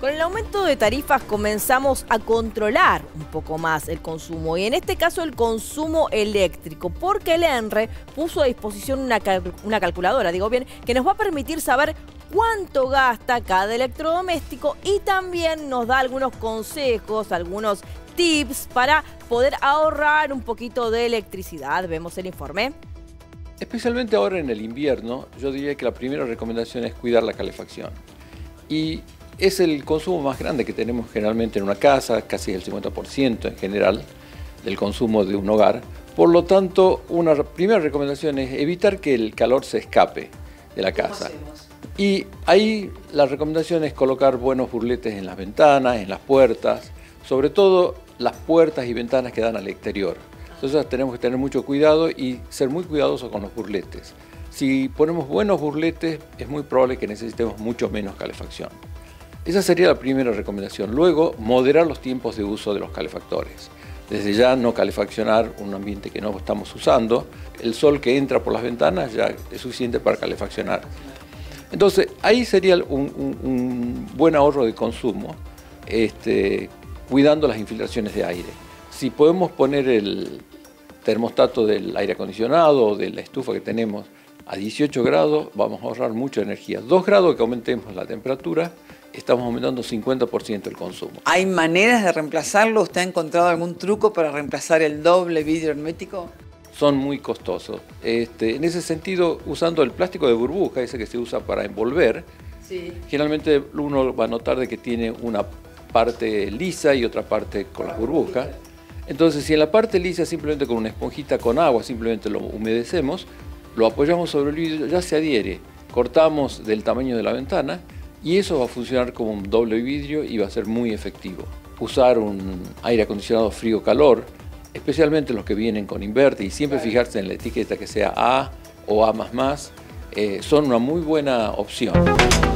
Con el aumento de tarifas comenzamos a controlar un poco más el consumo y en este caso el consumo eléctrico, porque el ENRE puso a disposición una calculadora, digo bien, que nos va a permitir saber cuánto gasta cada electrodoméstico y también nos da algunos consejos, algunos tips para poder ahorrar un poquito de electricidad. Vemos el informe. Especialmente ahora en el invierno, yo diría que la primera recomendación es cuidar la calefacción. Y es el consumo más grande que tenemos generalmente en una casa, casi el 50% en general del consumo de un hogar. Por lo tanto, una primera recomendación es evitar que el calor se escape de la casa. Y ahí la recomendación es colocar buenos burletes en las ventanas, en las puertas, sobre todo las puertas y ventanas que dan al exterior. Entonces tenemos que tener mucho cuidado y ser muy cuidadosos con los burletes. Si ponemos buenos burletes, es muy probable que necesitemos mucho menos calefacción. Esa sería la primera recomendación. Luego, moderar los tiempos de uso de los calefactores. Desde ya no calefaccionar un ambiente que no estamos usando. El sol que entra por las ventanas ya es suficiente para calefaccionar. Entonces, ahí sería un buen ahorro de consumo, cuidando las infiltraciones de aire. Si podemos poner el termostato del aire acondicionado o de la estufa que tenemos a 18 grados, vamos a ahorrar mucha energía. 2 grados que aumentemos la temperatura, estamos aumentando 50% el consumo. ¿Hay maneras de reemplazarlo? ¿Usted ha encontrado algún truco para reemplazar el doble vidrio hermético? Son muy costosos. En ese sentido, usando el plástico de burbuja, ese que se usa para envolver, sí, generalmente uno va a notar de que tiene una parte lisa y otra parte con las burbujas. Entonces, si en la parte lisa simplemente con una esponjita con agua, simplemente lo humedecemos, lo apoyamos sobre el vidrio, ya se adhiere. Cortamos del tamaño de la ventana y eso va a funcionar como un doble vidrio y va a ser muy efectivo. Usar un aire acondicionado frío-calor, especialmente los que vienen con inverter, y siempre fijarse en la etiqueta que sea A o A++, son una muy buena opción.